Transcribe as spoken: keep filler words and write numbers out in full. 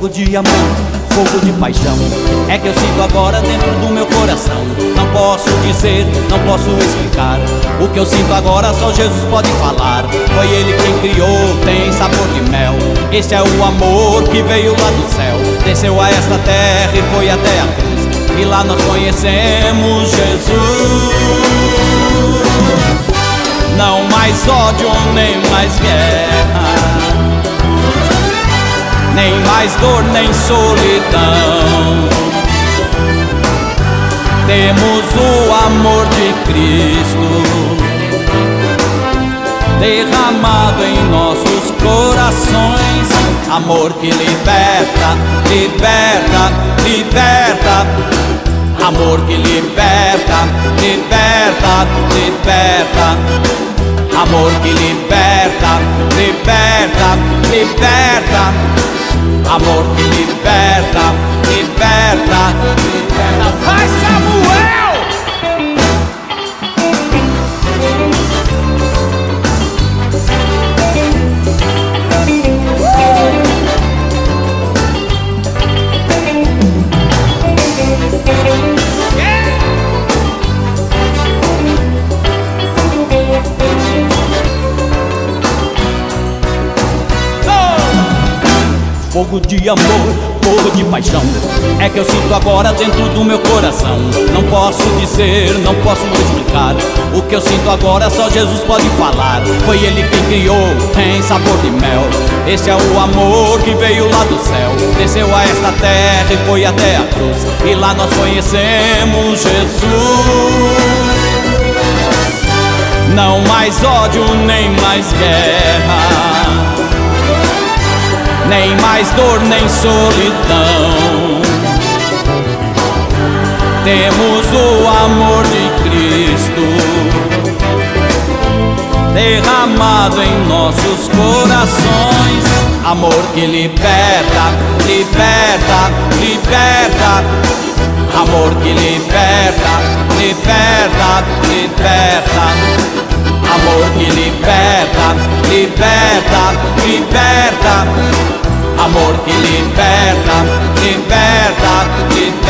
Fogo de amor, fogo de paixão, é que eu sinto agora dentro do meu coração. Não posso dizer, não posso explicar. O que eu sinto agora só Jesus pode falar. Foi Ele quem criou, tem sabor de mel. Esse é o amor que veio lá do céu, desceu a esta terra e foi até a cruz, e lá nós conhecemos Jesus. Não mais ódio, nem mais guerra, nem mais dor, nem solidão. Temos o amor de Cristo derramado em nossos corações. Amor que liberta, liberta, liberta. Amor que liberta, liberta, liberta. Amor que liberta, liberta, liberta. Amor que liberta, liberta, liberta. Vai, Samuel! Fogo de amor, fogo de paixão, é que eu sinto agora dentro do meu coração. Não posso dizer, não posso explicar. O que eu sinto agora só Jesus pode falar. Foi Ele quem criou, tem sabor de mel. Esse é o amor que veio lá do céu, desceu a esta terra e foi até a cruz, e lá nós conhecemos Jesus. Não mais ódio, nem mais guerra, nem mais dor, nem solidão. Temos o amor de Cristo derramado em nossos corações. Amor que liberta, liberta, liberta. Amor que liberta, liberta, liberta. Amor que liberta, liberta, liberta. Amor que liberta, liberta, liberta.